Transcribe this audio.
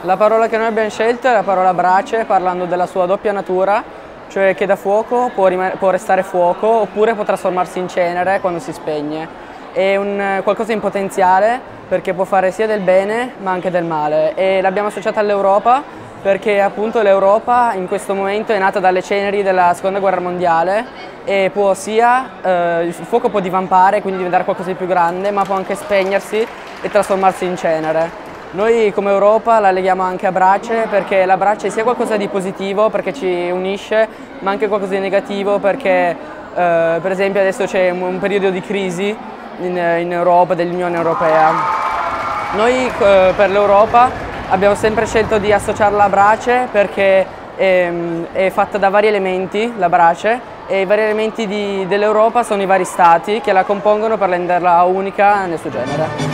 La parola che noi abbiamo scelto è la parola brace, parlando della sua doppia natura, cioè che da fuoco può restare fuoco oppure può trasformarsi in cenere quando si spegne. È qualcosa in potenziale perché può fare sia del bene ma anche del male, e l'abbiamo associata all'Europa perché appunto l'Europa in questo momento è nata dalle ceneri della Seconda Guerra Mondiale e il fuoco può divampare, quindi diventare qualcosa di più grande, ma può anche spegnersi e trasformarsi in cenere. Noi come Europa la leghiamo anche a brace perché la brace sia qualcosa di positivo perché ci unisce, ma anche qualcosa di negativo perché per esempio adesso c'è un periodo di crisi in Europa, dell'Unione Europea. Noi per l'Europa abbiamo sempre scelto di associarla a brace perché è fatta da vari elementi, la brace, e i vari elementi dell'Europa sono i vari stati che la compongono per renderla unica nel suo genere.